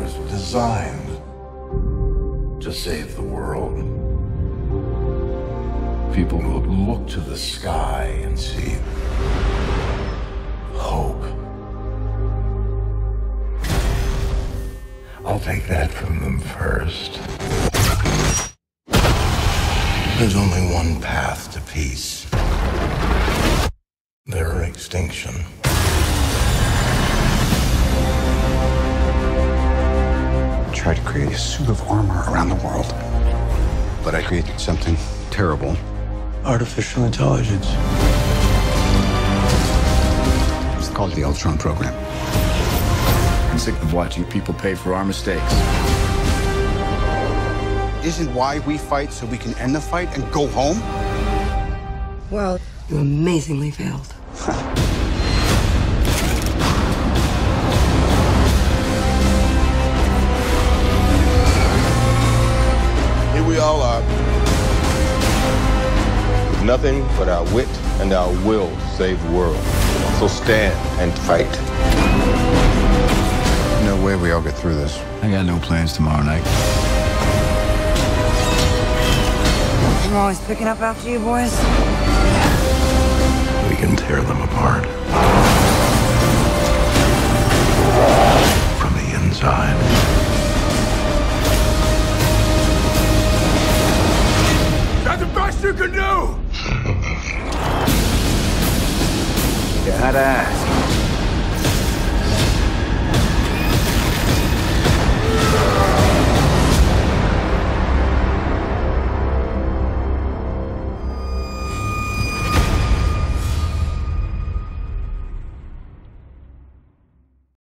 was designed to save the world. People will look to the sky and see hope. I'll take that from them first. There's only one path to peace. Their extinction. I tried to create a suit of armor around the world, but I created something terrible. Artificial intelligence. It's called the Ultron program. I'm sick of watching people pay for our mistakes. Isn't why we fight so we can end the fight and go home? Well, you amazingly failed. Here we all are, with nothing but our wit and our will to save the world. So stand and fight. No way we all get through this. I got no plans tomorrow night. I'm always picking up after you boys. We can tear them apart. From the inside. That's the best you can do! You had to ask.